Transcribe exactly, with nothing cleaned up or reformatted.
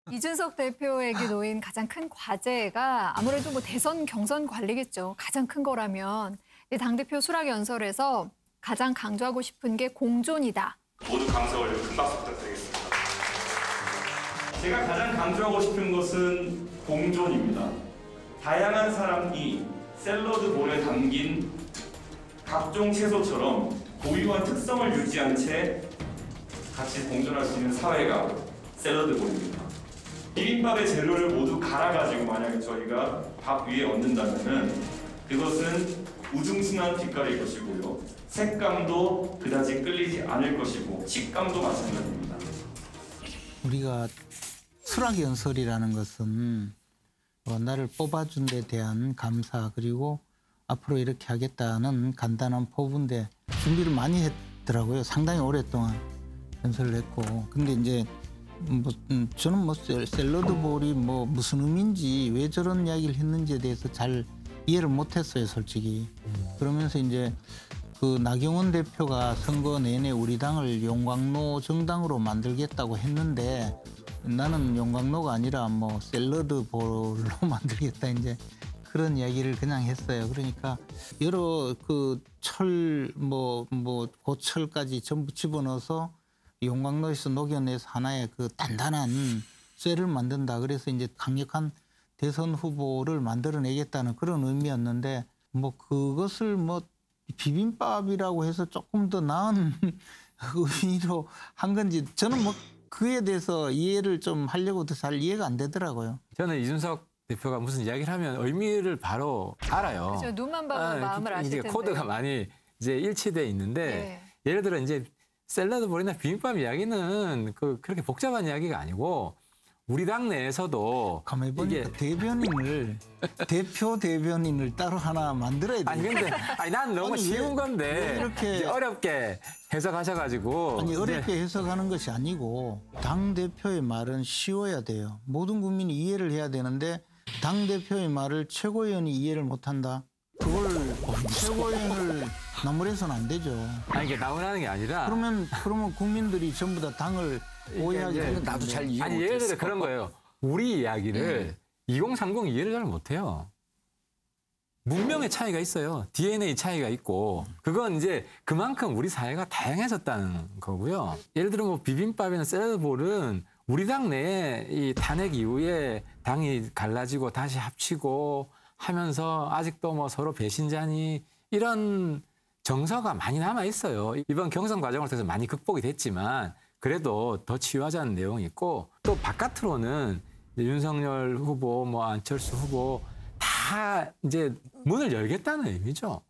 이준석 대표에게 놓인 가장 큰 과제가 아무래도 뭐 대선 경선 관리겠죠. 가장 큰 거라면. 당대표 수락 연설에서 가장 강조하고 싶은 게 공존이다. 모두 강서 올리고 큰 박수 부탁드리겠습니다. 제가 가장 강조하고 싶은 것은 공존입니다. 다양한 사람이 샐러드 볼에 담긴 각종 채소처럼 고유한 특성을 유지한 채 같이 공존할 수 있는 사회가 샐러드 볼입니다. 비빔밥의 재료를 모두 갈아가지고 만약에 저희가 밥 위에 얹는다면은 그것은 우중순한 빛깔일 것이고요. 색감도 그다지 끌리지 않을 것이고 식감도 마찬가지입니다. 우리가 수락 연설이라는 것은 어, 나를 뽑아준 데 대한 감사 그리고 앞으로 이렇게 하겠다는 간단한 포부인데 준비를 많이 했더라고요. 상당히 오랫동안 연설을 했고. 근데 이제 뭐, 음, 저는 뭐 샐러드 볼이 뭐 무슨 의미인지 왜 저런 이야기를 했는지에 대해서 잘 이해를 못했어요, 솔직히. 그러면서 이제 그 나경원 대표가 선거 내내 우리 당을 용광로 정당으로 만들겠다고 했는데 나는 용광로가 아니라 뭐 샐러드 볼로 만들겠다 이제 그런 이야기를 그냥 했어요. 그러니까 여러 그 철 뭐 뭐 고철까지 전부 집어넣어서 용광로에서 녹여내서 하나의 그 단단한 쇠를 만든다. 그래서 이제 강력한 대선 후보를 만들어내겠다는 그런 의미였는데 뭐 그것을 뭐 비빔밥이라고 해서 조금 더 나은 의미로 한 건지 저는 뭐 그에 대해서 이해를 좀 하려고도 잘 이해가 안 되더라고요. 저는 이준석 대표가 무슨 이야기를 하면 의미를 바로 알아요. 그렇죠. 눈만 봐도 아, 마음을 아실 이제 텐데. 코드가 많이 이제 일치돼 있는데 네. 예를 들어 이제 샐러드 볼이나 비빔밥 이야기는 그 그렇게 복잡한 이야기가 아니고 우리 당 내에서도 가만히 보니까 이게 대변인을 대표 대변인을 따로 하나 만들어야 돼. 아니 근데 아니 난 너무 아니, 쉬운 왜- 건데 왜 이렇게- 이제 어렵게 해석하셔가지고 아니 이제 어렵게 해석하는 것이 아니고 당 대표의 말은 쉬워야 돼요. 모든 국민이 이해를 해야 되는데 당 대표의 말을 최고위원이 이해를 못한다. 그걸 최고위원을 나무래서는 안 되죠. 아니 이게 나오라는 게 아니라 그러면 그러면 국민들이 전부 다 당을 오해하게 이제 되는 나도 건데. 잘 이해 아니 예를 들어 못했어. 그런 거예요. 우리 이야기를 이공삼공 이해를 잘 못해요. 문명의 차이가 있어요. 디엔에이 차이가 있고 그건 이제 그만큼 우리 사회가 다양해졌다는 거고요. 예를 들어 뭐 비빔밥이나 샐러드볼은 우리 당 내에 이 탄핵 이후에 당이 갈라지고 다시 합치고 하면서 아직도 뭐 서로 배신자니 이런 정서가 많이 남아 있어요. 이번 경선 과정을 통해서 많이 극복이 됐지만 그래도 더 치유하자는 내용이 있고 또 바깥으로는 이제 윤석열 후보, 뭐 안철수 후보 다 이제 문을 열겠다는 의미죠.